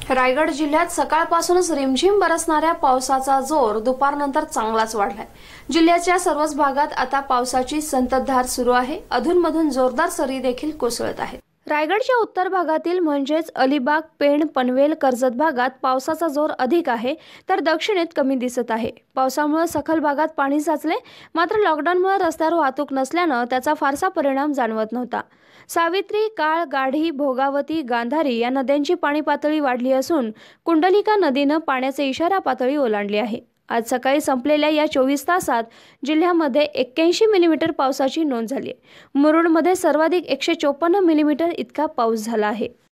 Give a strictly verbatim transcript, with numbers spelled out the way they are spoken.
रायगड जिल्ह्यात सकाळपासूनच रिमझिम बरसणाऱ्या पावसाचा जोर दुपारनंतर चांगलाच वाढलाय। जिल्ह्याच्या सर्वच भागात आता पावसाची संततधार सुरू आहे। अधूनमधून जोरदार सरी देखील कोसळत आहेत। रायगडच्या उत्तर भागातील म्हणजेच अलिबाग, पेण, पनवेल, कर्जत भागात पावसाचा जोर अधिक आहे, तर दक्षिणेत कमी दिसत आहे। पावसामुळे सखल भागात पाणी साचले, मात्र लॉकडाऊनमुळे रस्त्यावर वाहतूक नसल्याने त्याचा फारसा परिणाम जाणवत नव्हता। सावित्री, काळ, गाढी, भोगावती, गांधारी या नद्यांची पाणी पातळी वाढली असून कुंडलिका नदीने पाण्याचे इशारा पातळी ओलांडली आहे। आज सकाळी संपलेल्या या चोवीस तासात जिल्ह्यामध्ये एक्क्याऐंशी मिलीमीटर पावसाची नोंद झाली आहे। मुरुडमध्ये सर्वाधिक एकशे चोपन्न मिलीमीटर इतका पाऊस झाला आहे।